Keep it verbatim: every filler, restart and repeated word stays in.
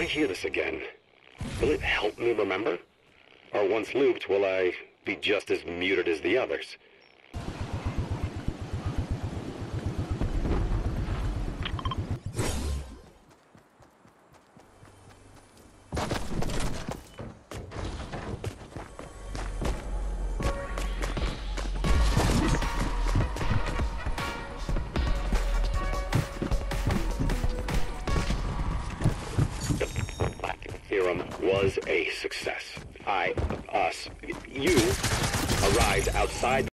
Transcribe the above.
I hear this again, will it help me remember? Or once looped, will I be just as muted as the others? Was a success. I, us, you arrived outside